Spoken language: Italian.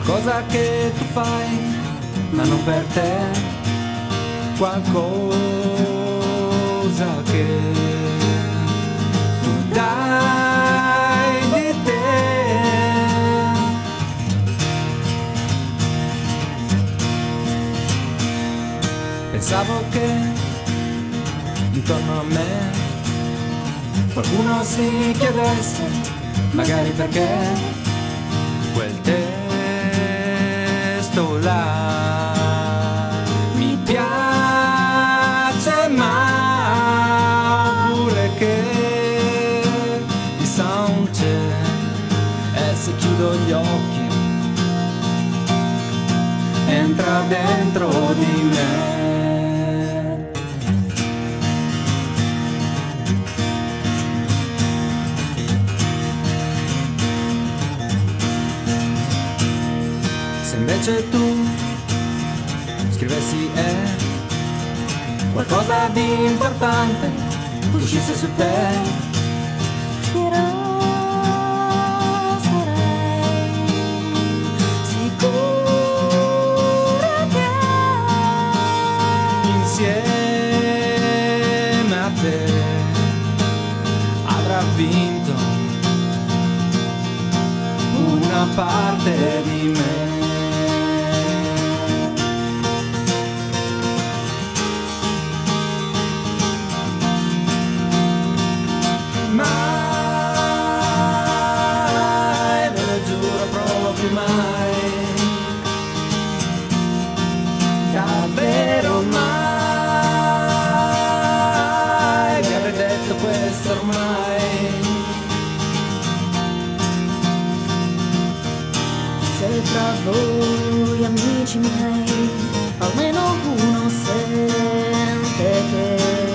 qualcosa che tu fai, ma non per te, qualcosa che tu dai di te. Pensavo che intorno a me qualcuno si chiedesse, magari perché quel testo là mi piace, ma pure che chissà non c'è, e se chiudo gli occhi entra dentro di me. Se invece tu scrivessi qualcosa di importante uscisse su te, fiera sarei, sicura che insieme a te avrà vinto una parte di me. Mai, ve lo giuro proprio mai, davvero mai, vi avrei detto questo ormai. se fra voi amici miei almeno uno sente che